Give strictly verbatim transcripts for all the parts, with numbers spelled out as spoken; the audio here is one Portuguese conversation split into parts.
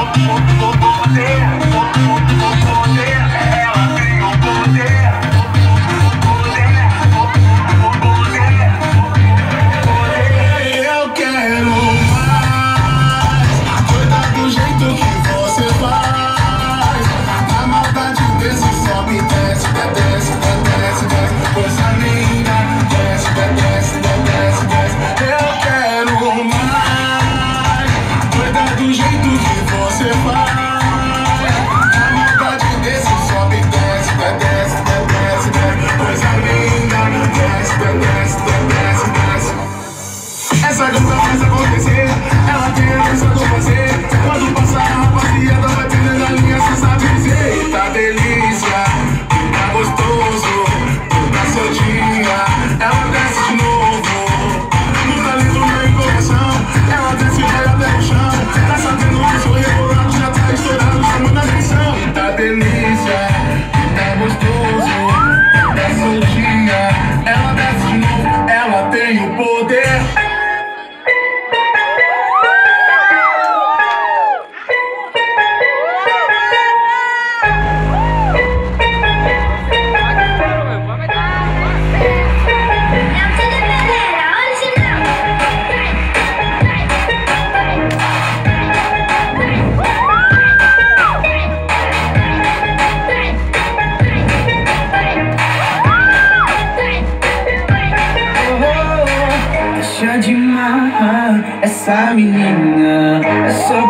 Essa menina é só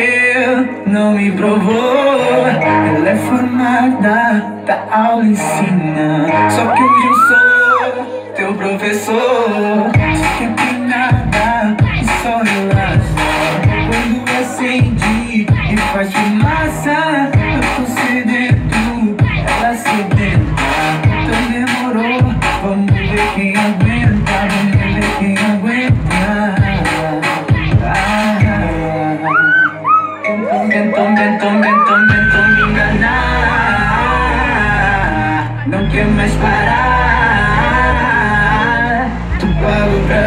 porque não me provou. Ela é formada da aula ensina, só que hoje eu sou teu professor. Diz que tem nada e só relaxa quando acende e faz fumaça. Eu tô sedento, ela sedenta. Então demorou, vamos ver quem aguenta, vamos ver quem aguenta. Tentam, tentam, tentam, tentam me enganar. Não quer mais parar. Tu pago pra